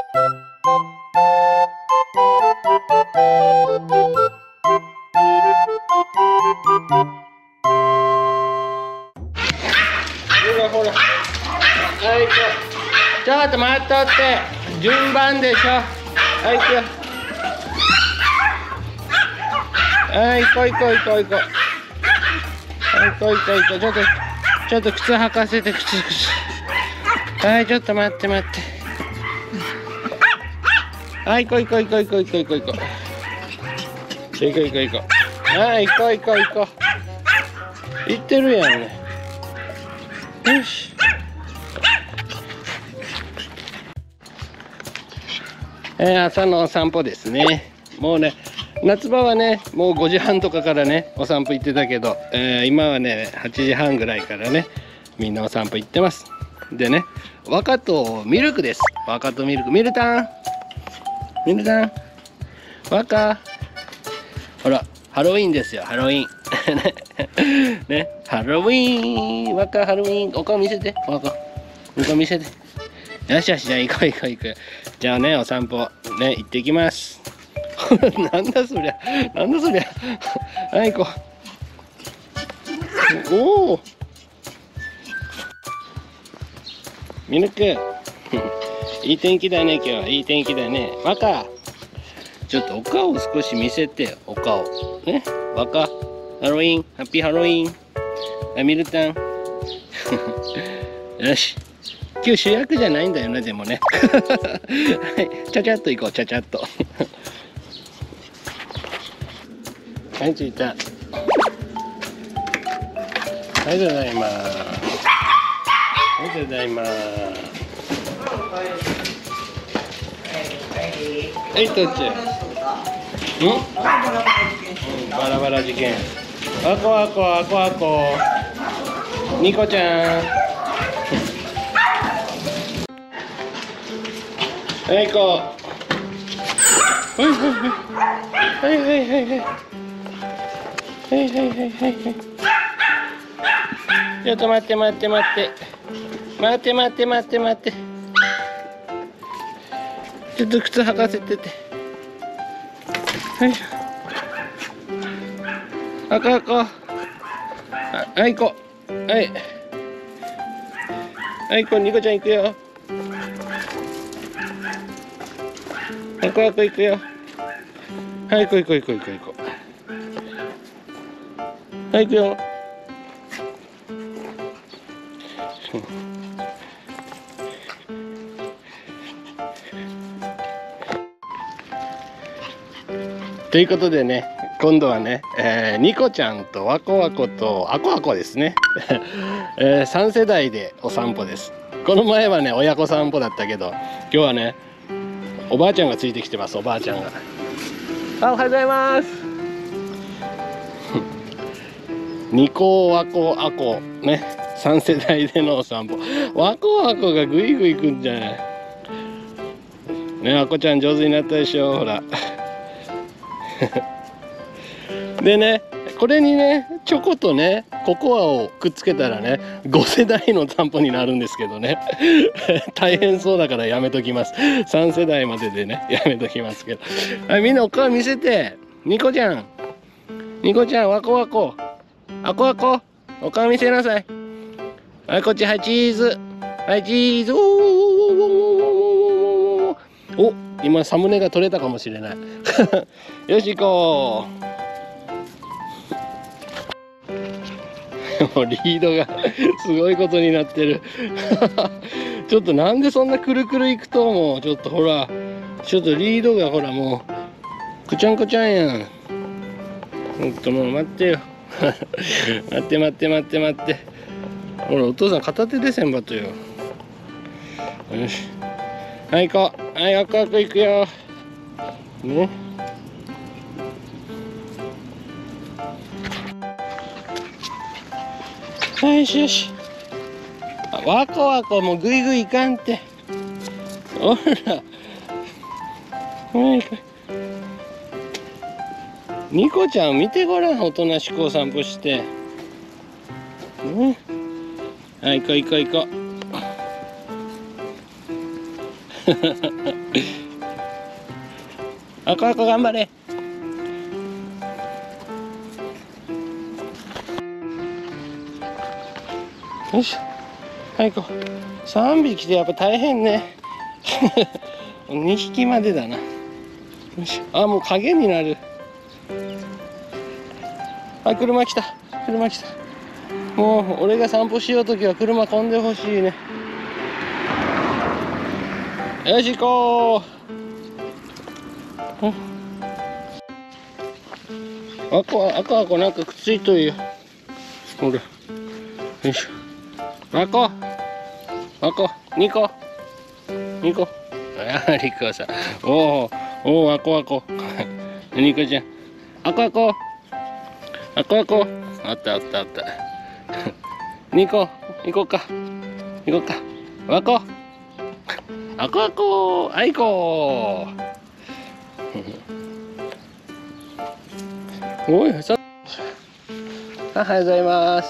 らほら。はい、ちょっと待っとって。順番でしょ。はい、行くよ。はい、行こう行こう行こう行こう。はい、行こう行こう行こう。ちょっと靴履かせて、靴。はい、ちょっと待って待って。はい、行こう行こう行こう行こう行こう行こう行こう。行こう行こう行こう。はい、行こう行こう行こう。行ってるやんね。よし。朝のお散歩ですね。もうね、夏場はね、もう5時半とかからね、お散歩行ってたけど、今はね、8時半ぐらいからね、みんなお散歩行ってます。でね、若とミルクです。若とミルク。ミルタン若。ほら、ハロウィンですよ、ハロウィン。ね、ハロウィン。若、ハロウィン。お顔見せて、若。お顔見せて。よしよし、じゃあ行こう行こう行く。じゃあね、お散歩ね、行ってきます。なんだそりゃ、なんだそりゃ。はい、行こう。おお。ミルク。いい天気だね、今日は。いい天気だね。若。ちょっとお顔を少し見せて、お顔。ね、若。ハロウィン、ハッピーハロウィン。あ、ミルタン。よし。今日主役じゃないんだよね、でもね。はい、ちゃちゃっと行こう、ちゃちゃっと。はい、着いた。はい、ただいま。はい、ただいま。はい、とっちゃん。バラバラ事件。あこあこあこあこ。ニコちゃん。はい、行こう。はいはいはいはいはいはいはいはいはいはい。ちょっと待って待って待って待って待って待って待って。ちょっと靴履かせてて。はい。あこあこ。はい、行こう。はい。はい、こうニコちゃん行くよ。あこあこ行くよ。はい、行こう行こう行こう行こう行こう。はい、行くよ。ということでね、今度はね、ニコちゃんとワコワコとアコアコですね。3世代でお散歩です。この前はね、親子散歩だったけど、今日はね、おばあちゃんがついてきてます。おばあちゃんが。あ、おはようございます。ニコワコアコね、3世代でのお散歩。ワコワコがグイグイ行くんじゃない。ね、アコちゃん上手になったでしょ、ほら。でね、これにね、チョコとね、ココアをくっつけたらね、5世代の散歩になるんですけどね。大変そうだからやめときます。3世代まででね、やめときますけど。はい、みんなお顔見せて。ニコちゃん。ニコちゃん、ワコワコ。アコアコ。お顔見せなさい。はい、こっち、はい、チーズ。はい、チーズ。お、今サムネが取れたかもしれない。よし、行こう。もうリードがすごいことになってる。ちょっとなんでそんなくるくるいくと、もうちょっとほら、ちょっとリードがほらもうくちゃんこちゃんやん。ほんともう待ってよ。待って待って待って待って。ほらお父さん片手でせんばとよ。よし。はい、行こう。はい、あくあく行くよ。ね。よしよし。ワコワコもぐいぐいいかんて。ほら。はい。ニコちゃん見てごらん、おとなしくお散歩して。はい、行こう行こう行こあこあこ頑張れ。よいしょ。はい行こう。3匹でやっぱ大変ね。2匹までだな。よいしょ。あ、もう影になる。あ、車来た。車来た。もう俺が散歩しようときは車混んでほしいね。よし行こう。あこなんかくっついとるよ。ほら。よいしょ。2個。あ、リコさん。おお、あこ。ニコちゃん。あこ。あった。2個行こうか。あこ。あいこ。おい、おはようございます。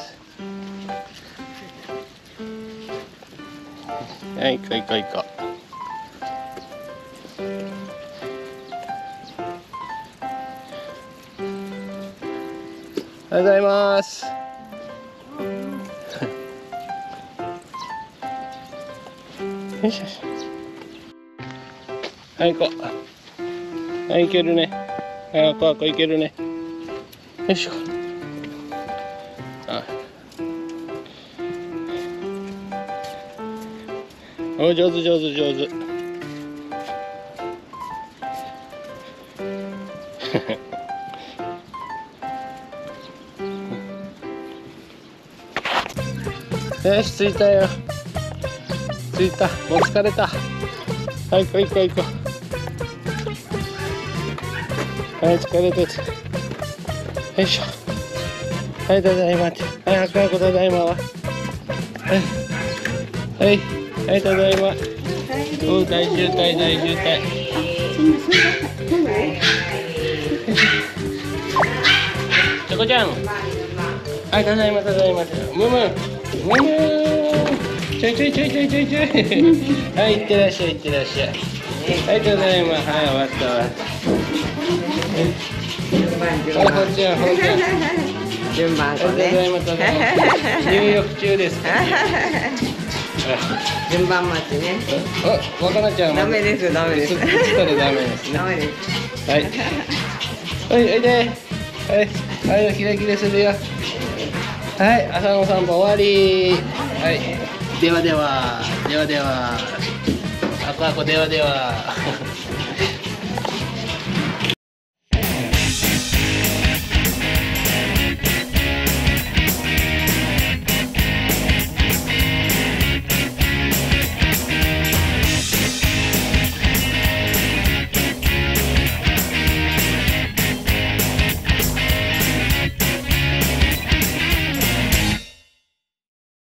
はい、行こう。おはようございます。よいしょ。はい、行こう。はい、行けるね。あこ行けるね。よいしょ。お、上手。よし、着いたよ。もう疲れた。はい、行こう。はい、疲れた。よいしょ。はい、ただいまって。はい、あかんこただいまは。はい、ただいま。お、大渋滞。チョコちゃん。はい、ただいま。むむ。ちょい。はい、いってらっしゃい。はい、ただいま。はい、終わったわ。はい、ほんちゃん。 順番こね。 ただいま。入浴中ですか。 順番待ちね。 あ、若菜ちゃん。 ダメです。 映ったらダメですね。 ダメです。 はい。おいで。はい、キラキラするよ。はい、朝の散歩終わり。はい。では。あこ。